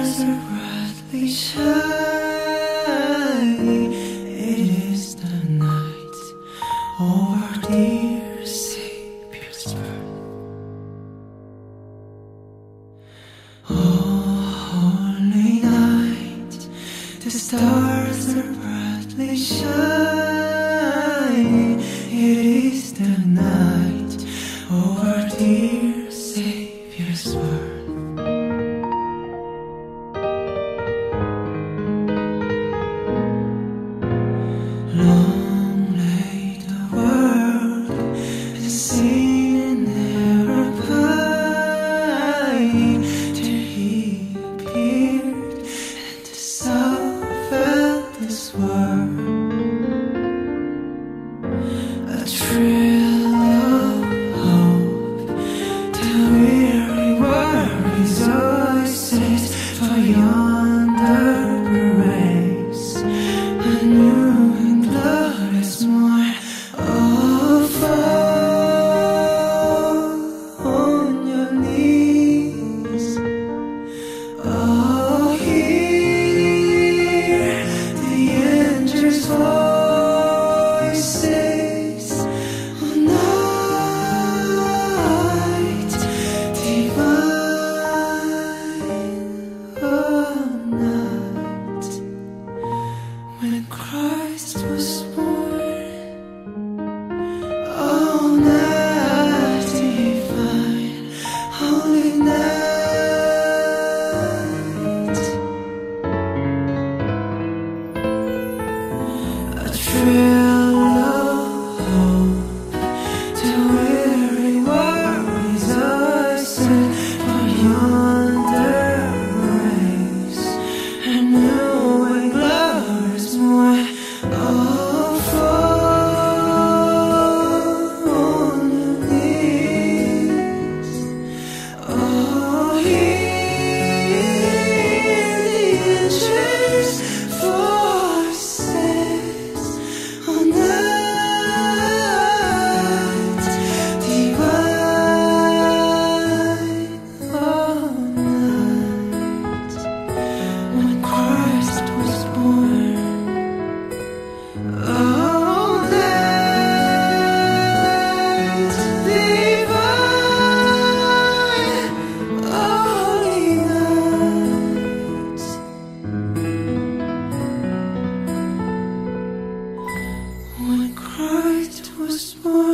stars are brightly shining. It is the night over dear Savior's birth. Oh, holy night, the stars are brightly shining. It is the night over dear Savior's birth. Long lay the world and sin never pining, till he appeared and the soul felt this world. A thrill of hope, the weary world rejoices, for yonder race a new and glorious morn. Oh, fall on your knees. Oh, hear the angels' voices. Oh, night divine. Oh, night when Christ was born. Oh, night divine, holy night. A thrill of hope, the weary world rejoicing, for yonder race a new and glorious morn. Oh, fall on your knees. Oh, hear the angels' voices. Oh, night divine. Oh, night when Christ was born. Oh, night divine, holy night. When Christ was born.